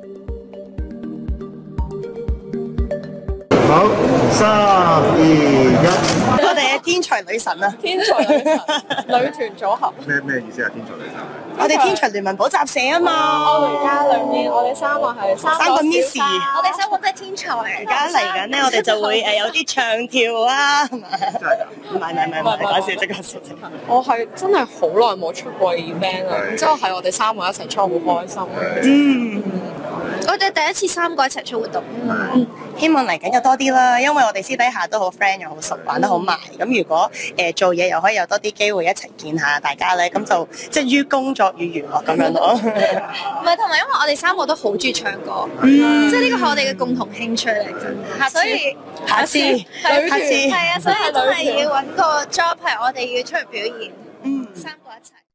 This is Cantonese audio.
好，3、2、1。 我哋嘅天才女神啊！ 天才女神女團組合。 咩意思啊？天才女神？ 我哋天才聯盟補習社啊嘛！ 我哋而家裏面，我哋三個係三個 Miss， 我哋三個都係天才。而而家嚟緊咧，我哋就會有啲唱跳啊，係嘛？ 真係㗎？ 唔係，講笑啫，講笑啫。 我係真係好耐冇出過 event 啦，然之後係我哋三個一齊出，好開心。 我哋第一次三個一齊出活動。 希望嚟緊有多啲啦，因為我哋私底下都好 friend 又好熟，玩得好埋。咁如果做嘢又可以有多啲機會一齊見下大家咧，咁就即係於工作與娛樂咁樣咯。 唔係，同埋因為我哋三個都好中意唱歌，即係呢個係我哋嘅共同興趣嚟嘅。所以下次係啊，所以真係要揾個 job 係我哋要出去表演，三個一齊。